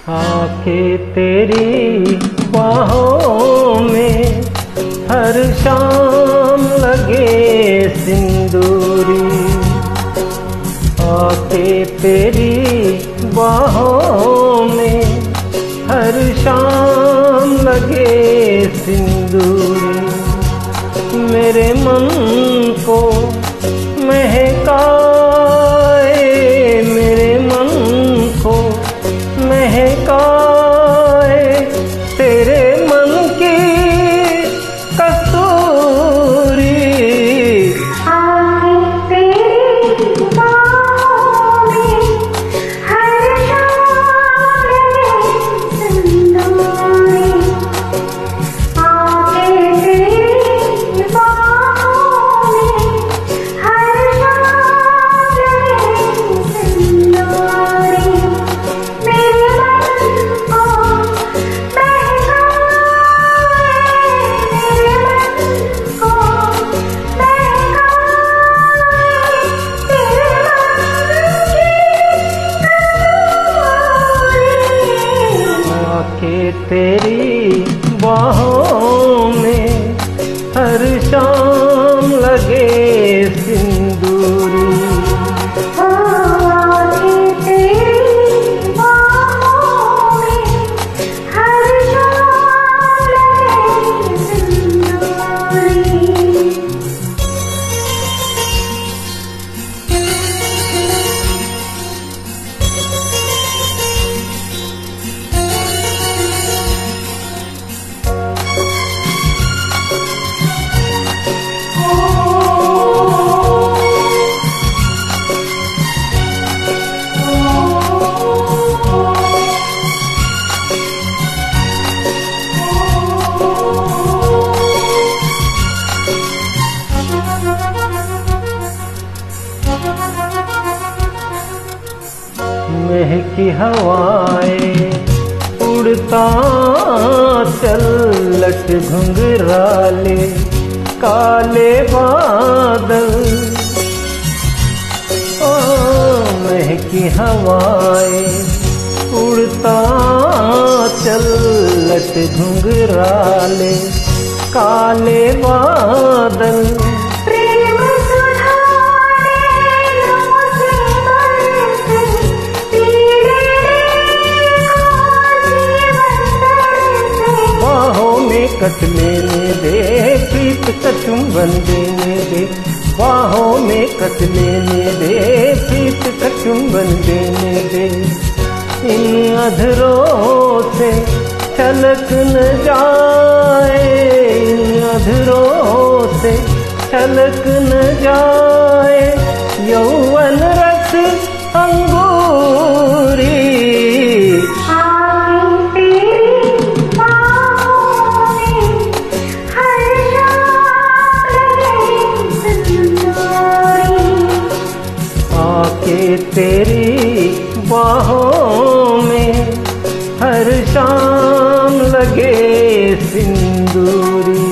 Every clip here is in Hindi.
आंखें तेरी बाहों में हर शाम लगे सिंदूरी। आंखें तेरी बाहों में हर शाम लगे सिंदूरी। मेरे मन को महकाए, मेरे मन को महकाए तेरे मन की कस्तूरी। आंखें तेरी बाहों में हर शाम लगे सिंदूरी। आंखें तेरी बाहों में हर शाम लगे सिंदूरी। मेरे मन को महकाए, मेरे मन को महकाए तेरे मन की कस्तूरी। आंखें तेरी बाहों में हर शाम लगे सिंदूरी। आंखें तेरी बाहों में हर शाम लगे सिंदूरी। महकी हवाएं उड़ता चल लट घुंघराले काले बादल। ओ महकी हवाएं उड़ता चल लट घुंघराले काले बादल। प्रेम सुधारे लो से बरसे पीले जीवन तरसे। बाहों में कट लेने दे प्रीत का चुंबन देने दे। बाहों में कट लेने दे प्रीत का चुंबन देने दे। इन अधरों से छलक न जाए, इन अधरों से छलक न जाए यौवन रस अंगूरी। आंखें तेरी बाहों में हर शाम लगे सिंदूरी। आंखें तेरी बाहों में हर शाम लगे सिंदूरी।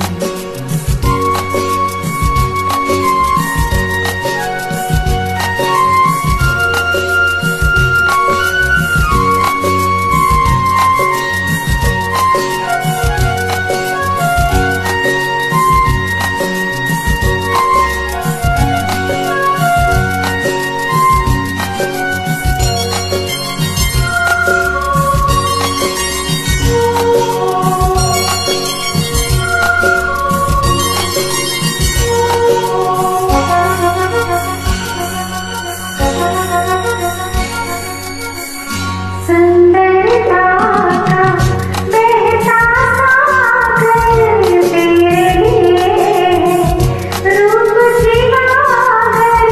सुंदरता का बहता सागर तेरे लिए रूप सिवागर।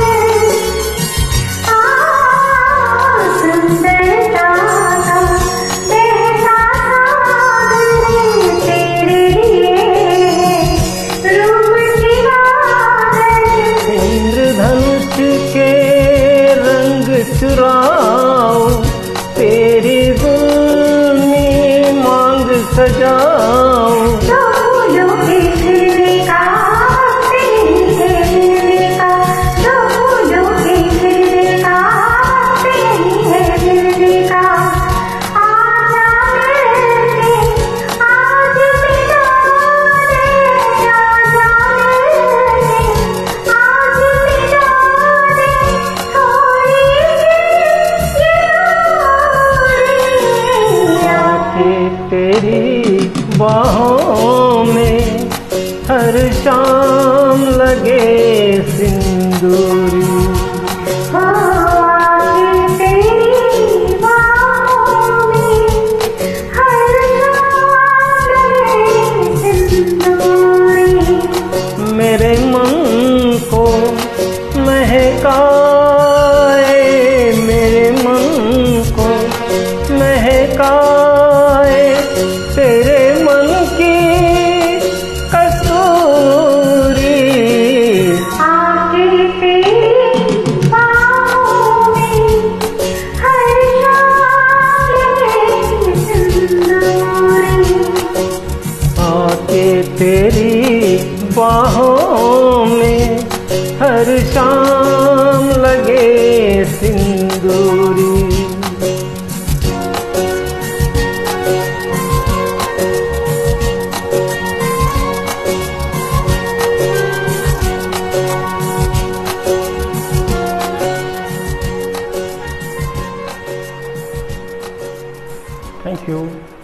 सुंदरता का बहता सागर तेरे लिए रूप सिवागर। इंद्रधनुष के रंग चुराओ तेरी जुल्मी मांग सजाओ। दो फूलों के खिलने का तेरी है खिलने का। दो फूलों के खिलने का तेरी है खिलने का। तेरी बाहों में हर शाम लगे सिंदूरी। मेरे मन को महकाए, मेरे मन को महकाए तेरे मन की कस्तूरी। आके तेरी बाहों में हर शाम लगे सिंदूरी। आके तेरी बाहों में हर शाम लगे सिंदूरी। Thank you.